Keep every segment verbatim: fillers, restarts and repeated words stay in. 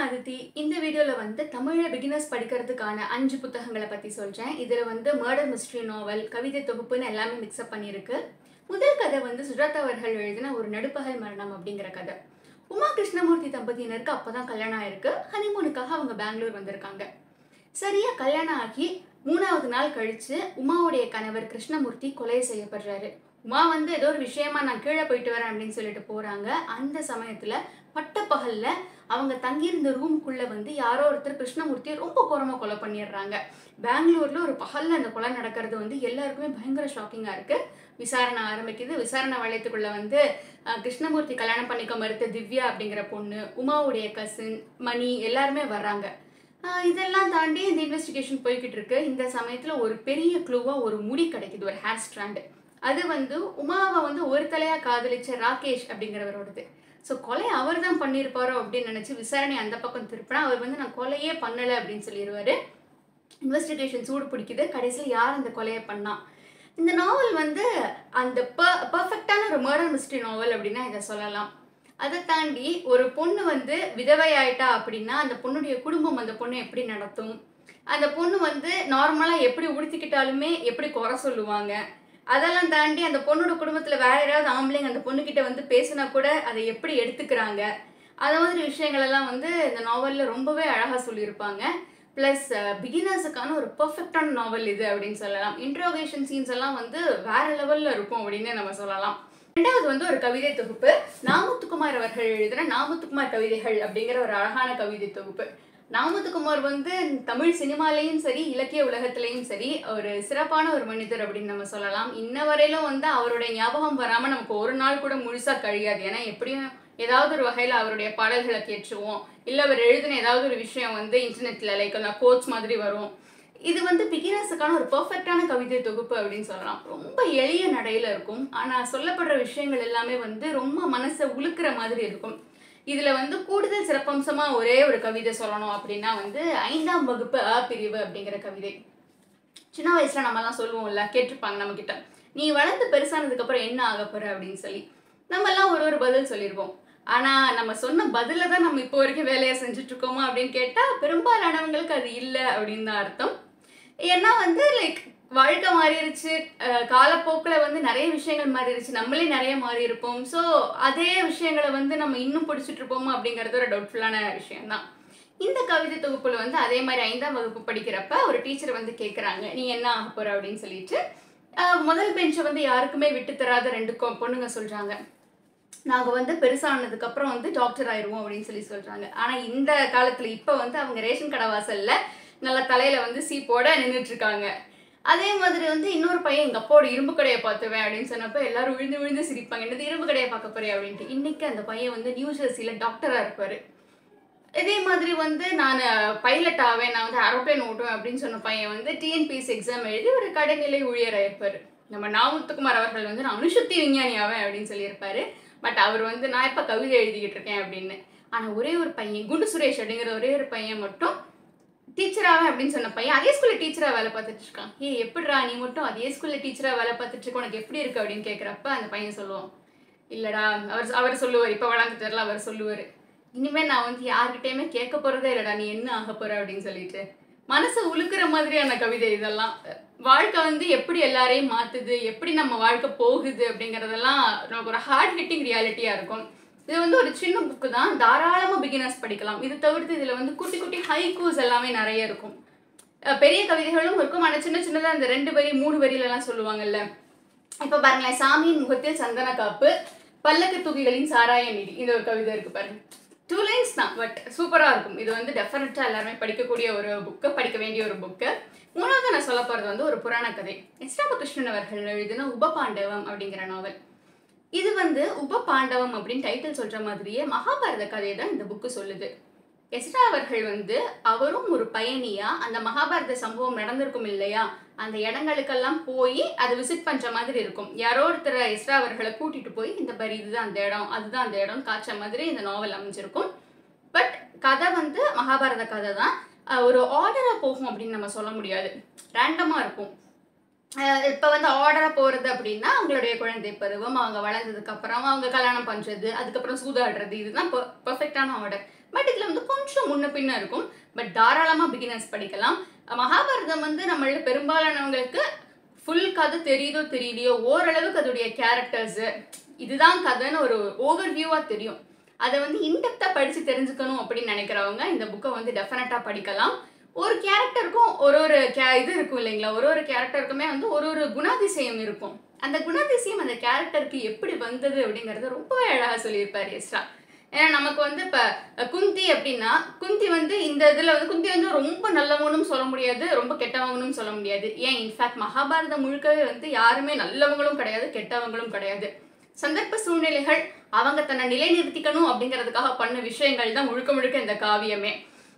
அதித்தி. இந்த வீடியோல வந்து தமிழ பிகினர்ஸ் படிக்கிறதுக்கான அஞ்சு புத்தகங்களை பத்தி சொல்றேன். இதுல வந்து மர்டர் மிஸ்ட்ரி நாவல், கவிதை தொகுப்புன்னு எல்லாமே மிக்ஸ் அப் பண்ணியிருக்கு. முதல் கதை வந்து சுஜாதா அவர்கள் எழுதின ஒரு நடுப்பகல் மரணம் அப்படிங்கிற கதை. உமா கிருஷ்ணமூர்த்தி தம்பதியினருக்கு அப்பதான் கல்யாணம் ஆயிருக்கு. ஹனிமூனுக்காக அவங்க பெங்களூர் வந்திருக்காங்க. சரியா கல்யாணம் ஆகி மூணாவது நாள் கழிச்சு உமாவுடைய கணவர் கிருஷ்ணமூர்த்தி கொலை செய்யப்படுறாரு. உமா வந்து ஏதோ ஒரு விஷயமா நான் கீழே போயிட்டு வரேன் அப்படின்னு சொல்லிட்டு போறாங்க. அந்த சமயத்துல பட்டப்பகல்ல அவங்க தங்கியிருந்த ரூமுக்குள்ள வந்து யாரோ ஒருத்தர் கிருஷ்ணமூர்த்தியை ரொம்ப கோரமா கொலை பண்ணிடுறாங்க. பெங்களூர்ல ஒரு பகல்ல அந்த கொலை நடக்கிறது வந்து எல்லாருக்குமே பயங்கர ஷாக்கிங்கா இருக்கு. விசாரணை ஆரம்பிக்குது. விசாரணை வளையத்துக்குள்ள வந்து கிருஷ்ணமூர்த்தி கல்யாணம் பண்ணிக்க மறுத்த திவ்யா அப்படிங்கிற பொண்ணு, உமாவுடைய கசின் மணி எல்லாருமே வர்றாங்க. இதெல்லாம் தாண்டி இந்த இன்வெஸ்டிகேஷன் போய்கிட்டு இருக்கு. இந்த சமயத்துல ஒரு பெரிய க்ளூவா ஒரு முடி கிடைக்குது, ஒரு ஹேர் ஸ்ட்ராண்டு. அது வந்து உமாவை வந்து ஒரு தலையா காதலிச்ச ராகேஷ் அப்படிங்கிறவரோடது. ஸோ கொலை அவர் தான் பண்ணியிருப்பாரோ அப்படின்னு நினைச்சு விசாரணை அந்த பக்கம் திருப்பினா அவர் வந்து நான் கொலையே பண்ணலை அப்படின்னு சொல்லிடுவாரு. இன்வெஸ்டிகேஷன் சூடு பிடிக்குது. கடைசியில் யார் அந்த கொலையை பண்ணா? இந்த நாவல் வந்து அந்த பர்ஃபெக்டான ஒரு மர்டர் மிஸ்ட்ரி நாவல் அப்படின்னா இதை சொல்லலாம். அதை தாண்டி ஒரு பொண்ணு வந்து விதவை ஆயிட்டா அப்படின்னா அந்த பொண்ணுடைய குடும்பம் அந்த பொண்ணு எப்படி நடத்தும், அந்த பொண்ணு வந்து நார்மலாக எப்படி உடுத்திக்கிட்டாலுமே எப்படி குறை சொல்லுவாங்க, அதெல்லாம் தாண்டி அந்த பொண்ணோட குடும்பத்தில் வேற யாராவது ஆம்பளைங்க அந்த பொண்ணுக்கிட்ட வந்து பேசினா கூட அதை எப்படி எடுத்துக்கிறாங்க, அது மாதிரி விஷயங்கள் எல்லாம் வந்து இந்த நாவலில் ரொம்பவே அழகாக சொல்லியிருப்பாங்க. ப்ளஸ் பிகினர்ஸுக்கான ஒரு பர்ஃபெக்டான நாவல் இது அப்படின்னு சொல்லலாம். இன்ட்ரோகேஷன் சீன்ஸ் எல்லாம் வந்து வேற லெவலில் இருக்கும் அப்படின்னு நம்ம சொல்லலாம். ரெண்டாவது வந்து ஒரு கவிதை தொகுப்பு. நாமுத்துக்குமார் அவர்கள் எழுதின நாமுத்துக்குமார் கவிதைகள் அப்படிங்கிற ஒரு அழகான கவிதை தொகுப்பு. நாமுத்துக்குமார் வந்து தமிழ் சினிமாலையும் சரி இலக்கிய உலகத்திலையும் சரி ஒரு சிறப்பான ஒரு மனிதர் அப்படின்னு நம்ம சொல்லலாம். இன்ன வரையிலும் வந்து அவருடைய ஞாபகம் வராமல் நமக்கு ஒரு நாள் கூட முழுசாக கழியாது. ஏன்னா எப்படியும் ஏதாவது ஒரு வகையில் அவருடைய பாடல்களை கேட்டுருவோம், இல்லை அவர் எழுதின ஏதாவது ஒரு விஷயம் வந்து இன்டர்நெட்டில் லைக் கோட்ஸ் மாதிரி வரும். இது வந்து பிகினர்ஸுக்கான ஒரு பர்ஃபெக்டான கவிதை தொகுப்பு அப்படின்னு சொல்லலாம். ரொம்ப எளிய நடையில் இருக்கும். ஆனால் சொல்லப்படுற விஷயங்கள் எல்லாமே வந்து ரொம்ப மனசை உழுக்கிற மாதிரி இருக்கும். இதுல வந்து கூடுதல் சிறப்பம்சமா ஒரே ஒரு கவிதை சொல்லணும் அப்படின்னா வந்து ஐந்தாம் வகுப்பு அ பிரிவு அப்படிங்கிற கவிதை. சின்ன வயசுல நம்ம எல்லாம் சொல்லுவோம்ல, கேட்டிருப்பாங்க நம்ம கிட்ட, நீ வளர்ந்து பெருசானதுக்கு அப்புறம் என்ன ஆக போற அப்படின்னு சொல்லி நம்ம எல்லாம் ஒரு ஒரு பதில் சொல்லியிருப்போம். ஆனா நம்ம சொன்ன பதில தான் நம்ம இப்போ வரைக்கும் வேலையை செஞ்சுட்டு இருக்கோமா அப்படின்னு கேட்டா பெரும்பாலானவங்களுக்கு அது இல்லை அப்படின்னு தான் அர்த்தம். ஏன்னா வந்து லைக் வாழ்க்கை மாறிடுச்சு, காலப்போக்கில் வந்து நிறைய விஷயங்கள் மாறிடுச்சு, நம்மளே நிறைய மாறி இருப்போம். ஸோ அதே விஷயங்களை வந்து நம்ம இன்னும் பிடிச்சிட்டு இருப்போமா அப்படிங்கிறது ஒரு டவுட்ஃபுல்லான விஷயம்தான். இந்த கவிதை தொகுப்புல வந்து அதே மாதிரி ஐந்தாம் வகுப்பு படிக்கிறப்ப ஒரு டீச்சர் வந்து கேட்குறாங்க, நீ என்ன ஆக போற அப்படின்னு சொல்லிட்டு. முதல் பெஞ்சை வந்து யாருக்குமே விட்டு தராத ரெண்டு பொண்ணுங்க சொல்றாங்க, நாங்கள் வந்து பெருசானதுக்கு அப்புறம் வந்து டாக்டர் ஆயிடுவோம் அப்படின்னு சொல்லி சொல்றாங்க. ஆனால் இந்த காலத்துல இப்போ வந்து அவங்க ரேஷன் கடை வாசல்ல நல்லா தலையில வந்து சீப்போட நின்றுட்டு இருக்காங்க. அதே மாதிரி வந்து இன்னொரு பையன் எங்கள் அப்பாவோட இரும்பு கடையை பார்த்துவேன் அப்படின்னு சொன்னப்போ எல்லாரும் விழுந்து விழுந்து சிரிப்பாங்க, என்னது இரும்பு கடையை பார்க்க போறேன் அப்படின்ட்டு. இன்னைக்கு அந்த பையன் வந்து நியூ ஜெர்சியில் டாக்டராக இருப்பார். இதே மாதிரி வந்து நான் பைலட் ஆவேன், நான் வந்து ஏரோப்ளைன் ஓட்டுவேன் அப்படின்னு சொன்ன பையன் வந்து டிஎன்பிஎஸ்சி எக்ஸாம் எழுதி ஒரு கடைநிலை ஊழியராக இருப்பார். நம்ம நாமுத்துக்குமார் அவர்கள் வந்து நான் அணுசக்தி விஞ்ஞானி ஆவேன் அப்படின்னு சொல்லியிருப்பாரு. பட் அவர் வந்து நான் இப்போ கவிதை எழுதிக்கிட்டு இருக்கேன் அப்படின்னு. ஆனால் ஒரே ஒரு பையன், குண்டு சுரேஷ் அப்படிங்கிற ஒரே ஒரு பையன் மட்டும் டீச்சராகவே அப்படின்னு சொன்ன பையன் அதே ஸ்கூலில் டீச்சராக வேலை பார்த்துட்டு இருக்கான். ஏ எப்படிரா நீ மட்டும் அதே ஸ்கூலில் டீச்சராக வேலை பார்த்துட்டு இருக்க, உனக்கு எப்படி இருக்கு அப்படின்னு கேட்குறப்ப அந்த பையன் சொல்லுவான், இல்லடா அவர் அவர் சொல்லுவார், இப்போ வளர்ந்து தெரியல, அவர் சொல்லுவார், இனிமேல் நான் வந்து யார்கிட்டையுமே கேட்க போகிறதே இல்லைடா நீ என்ன ஆக போகிற அப்படின்னு சொல்லிட்டு. மனசை உழுக்கிற மாதிரியான கவிதை இதெல்லாம். வாழ்க்கை வந்து எப்படி எல்லாரையும் மாற்றுது, எப்படி நம்ம வாழ்க்கை போகுது அப்படிங்கிறதெல்லாம் நமக்கு ஒரு ஹார்ட் ஹிட்டிங் ரியாலிட்டியாக இருக்கும். இது வந்து ஒரு சின்ன புக்கு தான், தாராளமாக பிகினர்ஸ் படிக்கலாம். இது தவிர்த்து இதில் வந்து குட்டி குட்டி ஹைக்கூஸ் எல்லாமே நிறைய இருக்கும். பெரிய கவிதைகளும் இருக்கும், ஆனால் சின்ன சின்னதாக அந்த ரெண்டு வரி மூணு வரியிலலாம் சொல்லுவாங்கல்ல. இப்போ பாருங்களேன், சாமியின் முகத்தில் சந்தன காப்பு, பல்லக்கு தூக்கிகளின் சாராய நிதி, இந்த ஒரு கவிதை இருக்கு பாருங்க. டூ லைன்ஸ் தான், பட் சூப்பராக இருக்கும். இது வந்து டெஃபினட்டாக எல்லாருமே படிக்கக்கூடிய ஒரு புக்கு, படிக்க வேண்டிய ஒரு புக்கு. மூணாவது நான் சொல்ல போகிறது வந்து ஒரு புராண கதை. எஸ் ராமகிருஷ்ணன் அவர்கள் எழுதின உபபாண்டவம் அப்படிங்கிற நாவல். இது வந்து உப பாண்டவம் அப்படின்னு டைட்டில் சொல்ற மாதிரியே மகாபாரத கதையை தான் இந்த புக்கு சொல்லுது. எஸ்ரா அவர்கள் வந்து அவரும் ஒரு பயணியா அந்த மகாபாரத சம்பவம் நடந்திருக்கும் இல்லையா, அந்த இடங்களுக்கெல்லாம் போய் அதை விசிட் பண்ற மாதிரி இருக்கும். யாரோ ஒருத்தர் எஸ்ரா அவர்களை கூட்டிட்டு போய் இந்த மாதிரி இதுதான் அந்த இடம், அதுதான் அந்த இடம் காய்ச்ச மாதிரி இந்த நாவல் அமைஞ்சிருக்கும். பட் கதை வந்து மகாபாரத கதை தான். ஒரு ஆர்டரா போகும் அப்படின்னு நம்ம சொல்ல முடியாது, ரேண்டமா இருக்கும். இப்போ வந்து ஆர்டராக போகிறது அப்படின்னா அவங்களுடைய குழந்தை பருவம், அவங்க வளர்ந்ததுக்கு அப்புறம் அவங்க கல்யாணம் பண்ணுறது, அதுக்கப்புறம் சூதாடுறது, இதுதான் பெர்ஃபெக்டான ஆர்டர். பட் இதில் வந்து கொஞ்சம் கொஞ்சம் முன்ன பின்ன இருக்கும். பட் தாராளமாக பிகினர்ஸ் படிக்கலாம். மகாபாரதம் வந்து நம்மள பெரும்பாலானவங்களுக்கு ஃபுல் கதை தெரியுதோ தெரியலையோ ஓரளவுக்கு அதோடைய கேரக்டர்ஸு இதுதான் கதைன்னு ஒரு ஓவர் வியூவாக தெரியும். அதை வந்து இன்டெப்த்தாக படித்து தெரிஞ்சுக்கணும் அப்படின்னு நினைக்கிறவங்க இந்த புக்கை வந்து டெஃபினட்டாக படிக்கலாம். ஒரு கேரக்டருக்கும் ஒரு ஒரு கே இது இருக்கும் இல்லைங்களா, ஒரு ஒரு கேரக்டருக்குமே வந்து ஒரு ஒரு குணாதிசயம் இருக்கும். அந்த குணாதிசயம் அந்த கேரக்டருக்கு எப்படி வந்தது அப்படிங்கிறத ரொம்பவே அழகாக சொல்லியிருப்பார் எஸ்ரா. ஏன்னா நமக்கு வந்து இப்போ குந்தி அப்படின்னா குந்தி வந்து இந்த இதில் வந்து குந்தி வந்து ரொம்ப நல்லவங்களும் சொல்ல முடியாது, ரொம்ப கெட்டவங்களும் சொல்ல முடியாது. ஏன் இன்ஃபேக்ட் மகாபாரதம் முழுக்கவே வந்து யாருமே நல்லவங்களும் கிடையாது, கெட்டவங்களும் கிடையாது. சந்தர்ப்ப சூழ்நிலைகள் அவங்க தன்னை நிலைநிறுத்திக்கணும் அப்படிங்கிறதுக்காக பண்ண விஷயங்கள் தான் முழுக்க முழுக்க இந்த காவியமே.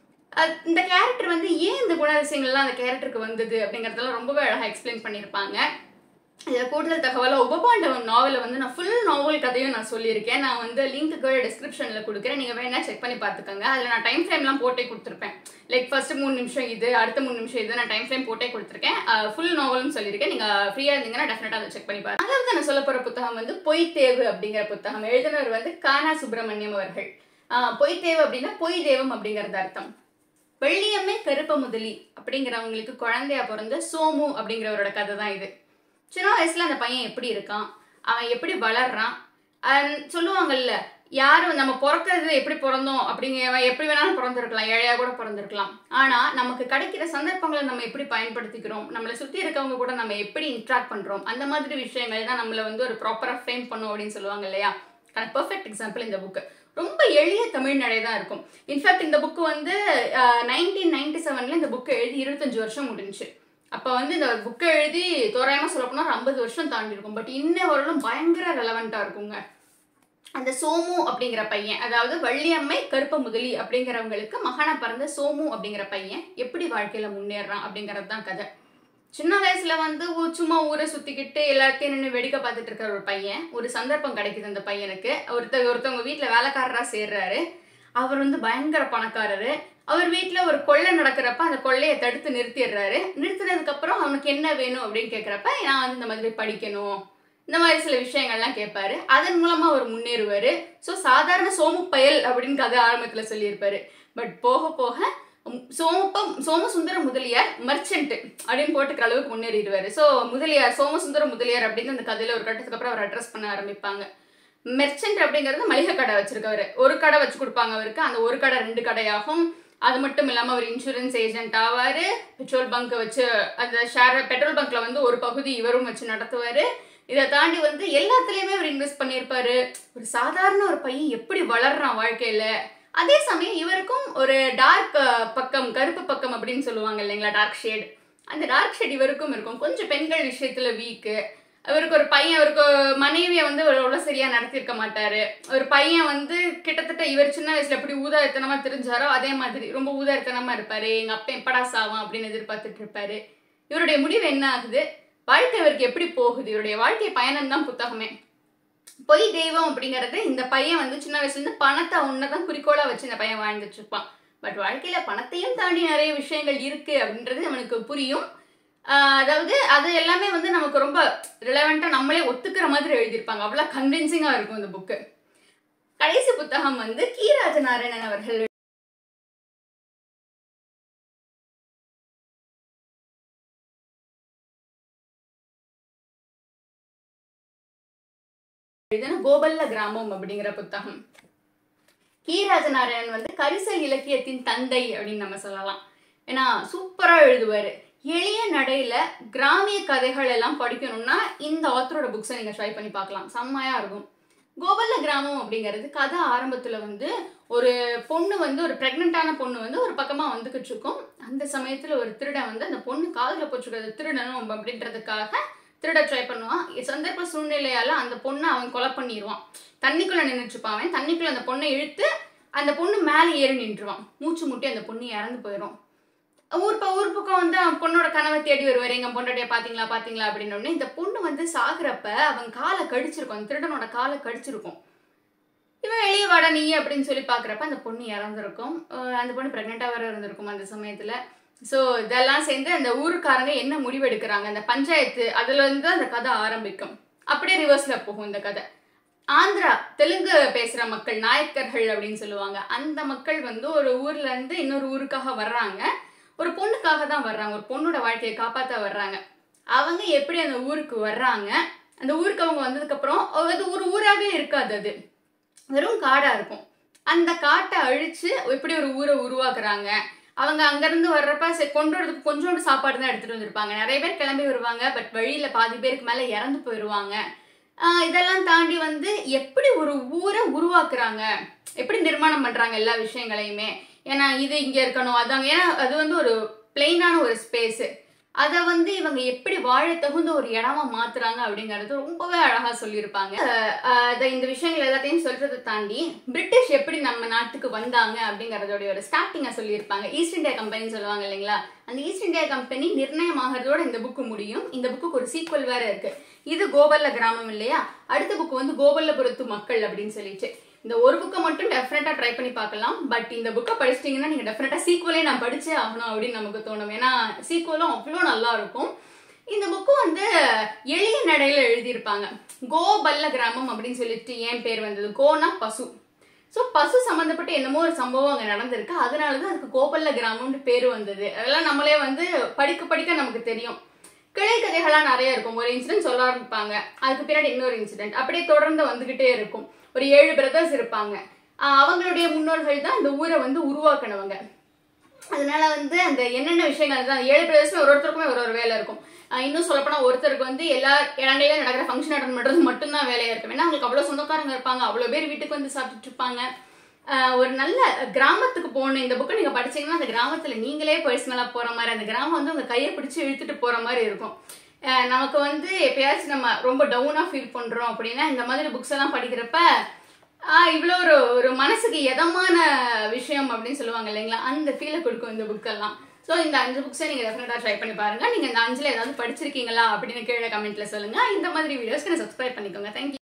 இந்த கேரக்டர் வந்து ஏன் இந்த குணாதிசயங்கள்லாம் அந்த கேரக்டருக்கு வந்தது அப்படிங்கிறதெல்லாம் ரொம்பவே அழகாக எக்ஸ்பிளைன் பண்ணியிருப்பாங்க. இதில் கூடுதல் தகவலாக உபபாண்டவம் நாவலை வந்து நான் ஃபுல் நாவல் கதையும் நான் சொல்லியிருக்கேன். நான் வந்து லிங்க்கு டிஸ்கிரிப்ஷனில் கொடுக்குறேன், நீங்கள் வேணா செக் பண்ணி பார்த்துக்கோங்க. அதில் நான் டைம் ஃப்ரேம்லாம் போட்டே கொடுத்துருப்பேன். லைக் ஃபர்ஸ்ட் மூணு நிமிஷம் இது, அடுத்த மூணு நிமிஷம் இது, நான் டைம் ஃப்ரேம் போட்டே கொடுத்துருக்கேன். ஃபுல் நாவலும் சொல்லியிருக்கேன். நீங்கள் ஃப்ரீயாக இருந்தீங்கன்னா டெஃபினட்டாக அதை செக் பண்ணி பாருங்க. அதாவது நான் சொல்ல போகிற புத்தகம் வந்து பொய்த்தேவு அப்படிங்கிற புத்தகம். எழுதினவர் வந்து கானா சுப்பிரமணியம் அவர்கள். பொய்த்தேவு அப்படின்னா பொய் தெய்வம் அப்படிங்கிறது அர்த்தம். வெள்ளியம்மை கருப்ப முதலி அப்படிங்கிறவங்களுக்கு குழந்தையா பிறந்த சோமு அப்படிங்கிறவரோட கதை தான் இது. சின்ன வயசுல அந்த பையன் எப்படி இருக்கான், அவன் எப்படி வளர்றான், சொல்லுவாங்கல்ல யாரும் நம்ம பிறக்கிறது எப்படி பிறந்தோம் அப்படிங்கிற எப்படி வேணாலும் பிறந்திருக்கலாம், ஏழையா கூட பிறந்திருக்கலாம். ஆனா நமக்கு கிடைக்கிற சந்தர்ப்பங்களை நம்ம எப்படி பயன்படுத்திக்கிறோம், நம்மளை சுற்றி இருக்கவங்க கூட நம்ம எப்படி இன்ட்ராக்ட் பண்றோம், அந்த மாதிரி விஷயங்கள் தான் நம்மளை வந்து ஒரு ப்ராப்பரா ஃப்ரேம் பண்ணும் அப்படின்னு சொல்லுவாங்க இல்லையா. பர்ஃபெக்ட் எக்ஸாம்பிள் இந்த புக்கு. ரொம்ப எளிய தமிழ் நடை தான் இருக்கும். இன்ஃபேக்ட் இந்த புக்கு வந்து நைன்டீன் நைன்டி செவன்ல இந்த புக்கு எழுதி இருபத்தஞ்சு வருஷம் முடிஞ்சுச்சு. அப்போ வந்து இந்த புக்கை எழுதி தோராயமாக சொல்லப்போனா ஒரு ஐம்பது வருஷம் தாண்டி இருக்கும். பட் இன்ன வரலும் பயங்கர ரெலவெண்ட்டாக இருக்குங்க. அந்த சோமு அப்படிங்கிற பையன், அதாவது வள்ளியம்மை கருப்ப முதலி அப்படிங்கிறவங்களுக்கு மகனா பிறந்த சோமு அப்படிங்கிற பையன் எப்படி வாழ்க்கையில் முன்னேறான் அப்படிங்கிறது தான் கதை. சின்ன வயசுல வந்து சும்மா ஊரை சுத்திக்கிட்டு எல்லாத்தையும் நின்று வேடிக்கை பார்த்துட்டு இருக்கிற ஒரு பையன், ஒரு சந்தர்ப்பம் கிடைக்குது அந்த பையனுக்கு. ஒருத்த ஒருத்தவங்க வீட்டில் வேலைக்காரரா சேர்றாரு. அவர் வந்து பயங்கர பணக்காரரு. அவர் வீட்டில் ஒரு கொள்ளை நடக்கிறப்ப அந்த கொள்ளையை தடுத்து நிறுத்திடுறாரு. நிறுத்தினதுக்கு அப்புறம் அவனுக்கு என்ன வேணும் அப்படின்னு கேட்குறப்ப நான் வந்து இந்த மாதிரி படிக்கணும், இந்த மாதிரி சில விஷயங்கள்லாம் கேட்பாரு. அதன் மூலமா அவர் முன்னேறுவாரு. ஸோ சாதாரண சோமு பயல் அப்படின்னு கதை ஆரம்பத்தில் சொல்லியிருப்பாரு. பட் போக போக சோமப்பம் சோமசுந்தர முதலியார் மர்ச்சன்ட் அப்படின்னு போட்டுக்கிற அளவுக்கு முன்னேறிடுவாரு. ஸோ முதலியார் சோமசுந்தர முதலியார் அப்படின்னு அந்த கதையில ஒரு கட்டத்துக்கு அப்புறம் அவர் அட்ரஸ் பண்ண ஆரம்பிப்பாங்க. மெர்ச்சன்ட் அப்படிங்கிறது மளிகை கடை வச்சிருக்கவர். ஒரு கடை வச்சு கொடுப்பாங்க அவருக்கு. அந்த ஒரு கடை ரெண்டு கடையாகும். அது மட்டும் இல்லாமல் அவர் இன்சூரன்ஸ் ஏஜென்ட் ஆவார். பெட்ரோல் பங்க் வச்சு அந்த ஷேர் பெட்ரோல் பங்க்ல வந்து ஒரு பகுதி இவரும் வச்சு நடத்துவார். இதை தாண்டி வந்து எல்லாத்துலேயுமே அவர் இன்வெஸ்ட் பண்ணியிருப்பாரு. ஒரு சாதாரண ஒரு பையன் எப்படி வளர்றான் வாழ்க்கையில. அதே சமயம் இவருக்கும் ஒரு டார்க் பக்கம், கருப்பு பக்கம் அப்படின்னு சொல்லுவாங்க இல்லைங்களா, டார்க் ஷேட். அந்த டார்க் ஷேட் இவருக்கும் இருக்கும். கொஞ்சம் பெண்கள் விஷயத்துல வீக்கு. அவருக்கு ஒரு பையன், அவருக்கு மனைவியை வந்து அவ்வளோ சரியா நடத்திருக்க மாட்டாரு. ஒரு பையன் வந்து கிட்டத்தட்ட இவர் சின்ன வயசுல எப்படி ஊதாரித்தனமா தெரிஞ்சாரோ அதே மாதிரி ரொம்ப ஊதாரித்தனமா இருப்பாரு. எங்க அப்பா எப்படா சாவான் அப்படின்னு எதிர்பார்த்துட்டு இருப்பாரு. இவருடைய முடிவு என்ன ஆகுது, வாழ்க்கை இவருக்கு எப்படி போகுது, இவருடைய வாழ்க்கை பயணம் தான் புத்தகமே. பொய் தெய்வம் அப்படிங்கிறது இந்த பையன் வந்து சின்ன வயசுல இருந்து பணத்தை ஒன்னதான் குறிக்கோளா வச்சு இந்த பையன் வாழ்ந்துட்டு இருப்பான். பட் வாழ்க்கையில பணத்தையும் தாண்டி நிறைய விஷயங்கள் இருக்கு அப்படின்றது அவனுக்கு புரியும். அதாவது அது எல்லாமே வந்து நமக்கு ரொம்ப ரிலவெண்டா நம்மளே ஒத்துக்கிற மாதிரி எழுதியிருப்பாங்க. அவ்வளவு கன்வின்சிங்கா இருக்கும் இந்த புக்கு. கடைசி புத்தகம் வந்து கி ராஜநாராயணன் அவர்கள் கோபல்ல கிராமம் அப்படிங்கிற புத்தகம். கி ராஜநாராயணன் வந்து கரிசல் இலக்கியத்தின் தந்தை அப்படின்னு நம்ம சொல்லலாம். ஏன்னா சூப்பரா எழுதுவாரு. எளிய நடையில கிராமிய கதைகள் எல்லாம் படிக்கணும்னா இந்த ஆத்தரோட புக்ஸை நீங்க ட்ரை பண்ணி பார்க்கலாம், செம்மையா இருக்கும். கோபல்ல கிராமம் அப்படிங்கிறது கதை ஆரம்பத்துல வந்து ஒரு பொண்ணு வந்து ஒரு பிரெக்னென்டான பொண்ணு வந்து ஒரு பக்கமா வந்துகிட்டு இருக்கும். அந்த சமயத்துல ஒரு திருடன் வந்து அந்த பொண்ணு காதுல போச்சுக்கிறது திருடணும் அப்படின்றதுக்காக திருட ட்ரை பண்ணுவான். சந்தர்ப்ப சூழ்நிலையால அந்த பொண்ணை அவன் கொலை பண்ணிடுவான். தண்ணிக்குள்ள நின்றுட்டு இருப்பான். அவன் தண்ணிக்குள்ள அந்த பொண்ணை இழுத்து அந்த பொண்ணு மேலே ஏறி நின்றுவான். மூச்சு முட்டி அந்த பொண்ணு இறந்து போயிடும். ஊர் ஊர் பக்கம் வந்து அவன் பொண்ணோட கனவை தேடி வருவார். எங்க பொண்டாட்டிய பாத்தீங்களா பாத்தீங்களா அப்படின்னு. இந்த பொண்ணு வந்து சாகுறப்ப அவன் காலை கடிச்சிருக்கும், அந்த திருடனோட காலை கடிச்சிருக்கும். இவன் வெளியே வாடா நீ அப்படின்னு சொல்லி பாக்குறப்ப அந்த பொண்ணு இறந்துருக்கும். அந்த பொண்ணு பிரெக்னெண்டா வேற இருந்திருக்கும் அந்த சமயத்துல. ஸோ இதெல்லாம் சேர்ந்து அந்த ஊருக்காரங்க என்ன முடிவெடுக்கிறாங்க, அந்த பஞ்சாயத்து, அதுல இருந்து அந்த கதை ஆரம்பிக்கும். அப்படியே ரிவர்ஸ்ல போகும் இந்த கதை. ஆந்திரா தெலுங்கு பேசுற மக்கள் நாயக்கர்கள் அப்படின்னு சொல்லுவாங்க. அந்த மக்கள் வந்து ஒரு ஊர்ல இருந்து இன்னொரு ஊருக்காக வர்றாங்க. ஒரு பொண்ணுக்காக தான் வர்றாங்க. ஒரு பொண்ணோட வாழ்க்கையை காப்பாற்ற வர்றாங்க. அவங்க எப்படி அந்த ஊருக்கு வர்றாங்க, அந்த ஊருக்கு அவங்க வந்ததுக்கப்புறம் அது ஒரு ஊராகவே இருக்காது, அது வெறும் காடாக இருக்கும். அந்த காட்டை அழித்து எப்படி ஒரு ஊரை உருவாக்குறாங்க. அவங்க அங்கேருந்து வர்றப்ப கொண்டு வரதுக்கு கொஞ்சோண்டு சாப்பாடு தான் எடுத்துகிட்டு வந்திருப்பாங்க. நிறைய பேர் கிளம்பி வருவாங்க, பட் வழியில் பாதி பேருக்கு மேலே இறந்து போயிடுவாங்க. இதெல்லாம் தாண்டி வந்து எப்படி ஒரு ஊரை உருவாக்குறாங்க, எப்படி நிர்மாணம் பண்ணுறாங்க எல்லா விஷயங்களையுமே. ஏன்னா இது இங்கே இருக்கணும் அதாங்க, ஏன்னா அது வந்து ஒரு பிளெயினான ஒரு ஸ்பேஸு. அதை வந்து இவங்க எப்படி வாழ தகுந்த ஒரு இடமா மாத்துறாங்க அப்படிங்கிறது ரொம்பவே அழகா சொல்லியிருப்பாங்க. இந்த விஷயங்கள் எல்லாத்தையும் சொல்றதை தாண்டி பிரிட்டிஷ் எப்படி நம்ம நாட்டுக்கு வந்தாங்க அப்படிங்கறதோட ஒரு ஸ்டார்டிங்கை சொல்லியிருப்பாங்க. ஈஸ்ட் இந்தியா கம்பெனின்னு சொல்லுவாங்க இல்லைங்களா, அந்த ஈஸ்ட் இந்தியா கம்பெனி நிர்ணயமாகறதோட இந்த புக்கு முடியும். இந்த புக்கு ஒரு சீக்வல் வேற இருக்கு. இது கோபல்ல கிராமம் இல்லையா, அடுத்த புக்கு வந்து கோபல்லபுரத்து மக்கள் அப்படின்னு சொல்லிட்டு. இந்த ஒரு புக்கை மட்டும் டெஃபினட்டா ட்ரை பண்ணி பார்க்கலாம். பட் இந்த புக்கை படிச்சிட்டீங்கன்னா நீங்க டெஃபினட்டா சீக்வலே நான் படிச்சே ஆகணும் அப்படின்னு நமக்கு தோணும். ஏன்னா சீக்வலும் அவ்வளோ நல்லா இருக்கும். இந்த புக்கு வந்து எளிய நடையில எழுதியிருப்பாங்க. கோபல்ல கிராமம் அப்படின்னு சொல்லிட்டு ஏன் பேர் வந்தது, கோனா பசு. ஸோ பசு சம்மந்தப்பட்ட என்னமோ ஒரு சம்பவம் அங்கே நடந்திருக்கு, அதனாலதான் அதுக்கு கோபல்ல கிராமம்னு பேரு வந்தது. அதெல்லாம் நம்மளே வந்து படிக்க படிக்க நமக்கு தெரியும். கிளை கதைகளா நிறைய இருக்கும். ஒரு இன்சிடென்ட் சொல்ல ஆரம்பிப்பாங்க, அதுக்கு பின்னாடி இன்னொரு இன்சிடென்ட் அப்படியே தொடர்ந்து வந்துகிட்டே இருக்கும். ஒரு ஏழு பிரதர்ஸ் இருப்பாங்க. அவங்களுடைய முன்னோர்கள் தான் இந்த ஊரை வந்து உருவாக்கினவங்க. அதனால வந்து அந்த என்னென்ன விஷயங்கள் தான் ஏழு பிரதர்ஸ்மே ஒரு ஒருத்தருக்குமே ஒரு ஒரு வேலை இருக்கும். இன்னும் சொல்லப்போனா ஒருத்தருக்கு வந்து எல்லா இடங்களிலும் நடக்கிற ஃபங்க்ஷன் அட்டன் பண்றது மட்டும்தான் வேலையா இருக்கும். ஏன்னா அவங்களுக்கு அவ்வளவு சொந்தக்காரங்க இருப்பாங்க, அவ்வளவு பேர் வீட்டுக்கு வந்து சாப்பிட்டுட்டு இருப்பாங்க. ஒரு நல்ல கிராமத்துக்கு போகணும். இந்த புக்கை நீங்க படிச்சீங்கன்னா அந்த கிராமத்துல நீங்களே பர்சனலா போற மாதிரி, அந்த கிராமம் வந்து உங்க கையை பிடிச்சு இழுத்துட்டு போற மாதிரி இருக்கும். நமக்கு வந்து எப்பயாச்சும் நம்ம ரொம்ப டவுனா ஃபீல் பண்றோம் அப்படின்னா இந்த மாதிரி புக்ஸ் எல்லாம் படிக்கிறப்ப ஆஹ் இவ்வளோ ஒரு ஒரு மனசுக்கு எதமான விஷயம் அப்படின்னு சொல்லுவாங்க இல்லைங்களா, அந்த ஃபீலை கொடுக்கும் இந்த புக்கெல்லாம். ஸோ இந்த அஞ்சு புக்ஸை நீங்க டெஃபினட்டா ட்ரை பண்ணி பாருங்க. நீங்க இந்த அஞ்சுல ஏதாவது படிச்சிருக்கீங்களா அப்படின்னு கீழே கமெண்ட்ல சொல்லுங்க. இந்த மாதிரி வீடியோஸ்க்கு சப்ஸ்கிரைப் பண்ணிக்கோங்க. தேங்க்யூ.